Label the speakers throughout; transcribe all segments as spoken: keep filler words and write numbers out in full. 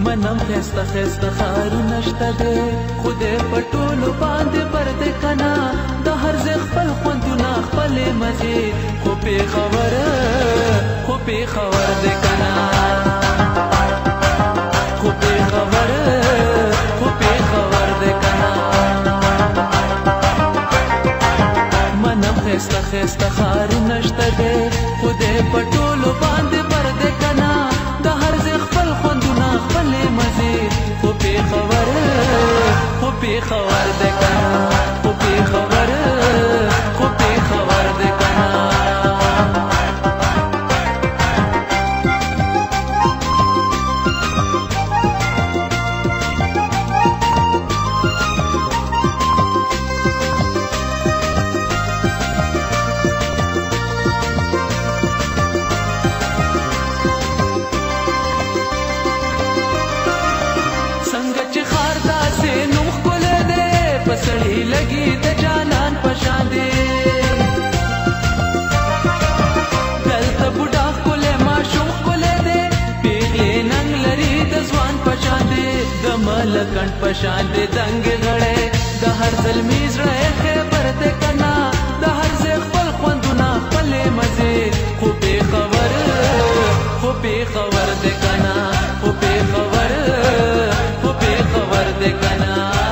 Speaker 1: منم خسته خسته خارونه شته دی خدای په ټولو باندې بر دی کنه د هر ځای خپل خوندونه خپلې مزې خو پېښور خو پېښور دی کنه خو پېښور خو پېښور دی کنه منم خسته خسته خارونه شته دی خدای په ټولو باندې بر دی کنه د هر ځای خپل خوندونه خپلې مزې خو پېښور خو پېښور دی کنه خو پېښور خو پېښور دی کنه سړی لګي د جانان په شان دی دلته بوډا ښکلی ماشوم ښکلی دی پیغلې ننګ لري د ځوان په شان دی د ملکنډ په شان دی دنګې غړی د هر زلمي زړه یې خیبر دی کنه د هر ځای خپل خوندونه خپلې مزې خو پېښور خو پېښور دی کنه خو پېښور خو پېښور دی کنه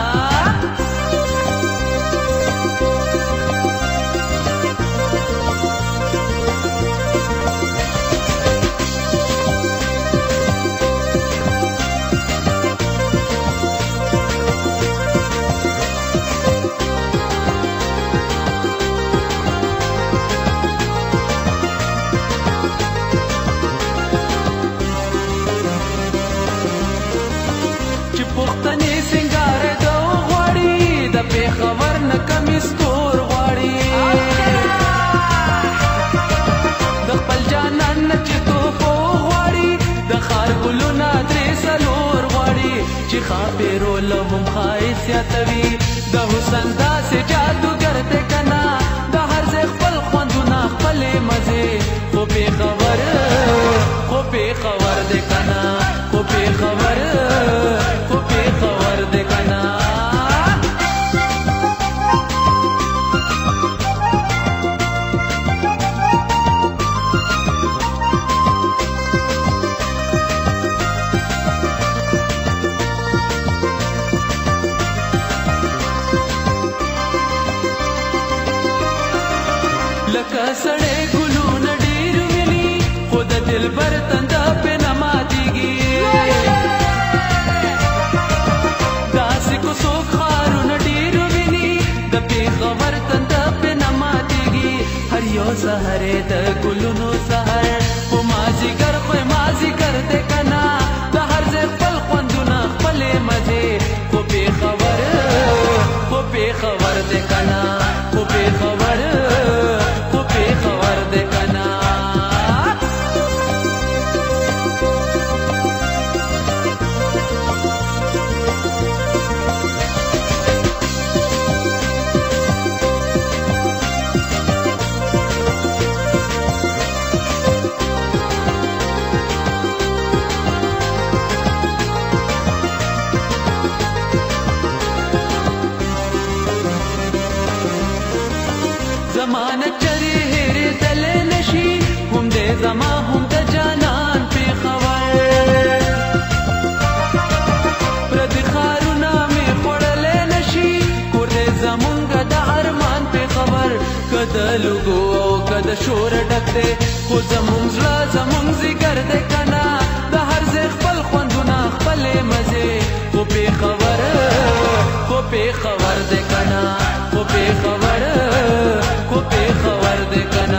Speaker 1: پښتنې سنگار د غواړي د پېښور نه کمی ستور غواړي د خپل جانان نه چې توپو غواړي د ښار ګلونه درې څلور غواړي چې ښاپېرو له هم ښایست زیاتوي د حسن داسې جادوګر دی کنه د هر ځای خپل خوندونه خپلې مزې خو پېښور خو پېښور دی کنه خو پېښور خو پېښور دی کنه لکه سړی ګلونه ډېر ویني خو د دلبر تنده پې نه ماتېږي داسې کو څوک ښارونه ډېر ویني د پېښور تنده پې نه ماتېږي هر یو سهر یې د ګلونو سهر خو مازدیګر خو یې مازدیګر دی کنه د هر ځای خپل خوندونه خپلې مزې خو پېښور خو پېښور دی کنه خو پېښور خو پېښور دی کنه زمانه چرې هېرېدلی نشي هم دی زما هم د جانان پېښور پردي ښارونه مې خوړلی نشي کور دی زمونږ د ارمان پېښور که د لوګو او که د شوره ډک دی خو زمونږ زړه زمونږ ځیګر دی کنه د هر ځای خپل خوندونه خپلې مزې خو پېښور خو پېښور دی کنه خو پېښور خو پېښور دی کنه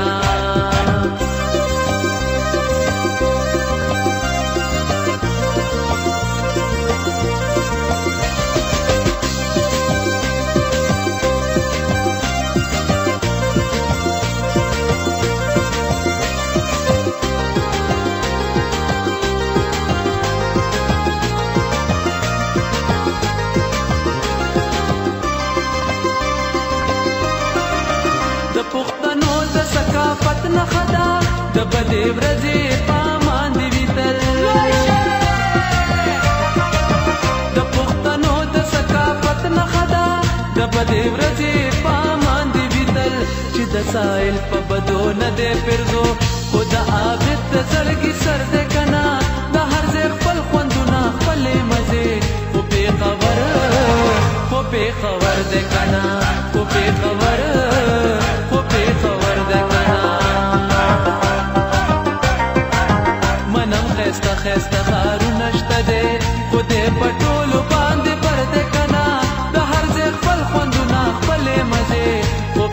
Speaker 1: د بدې ورځې پامان دې وي تل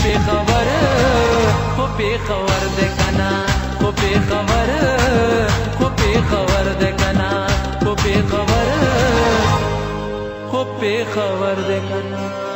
Speaker 1: पे खबर हो पे खबर दे कना हो पे खबर हो पे खबर दे कना हो पे खबर हो पे खबर दे कना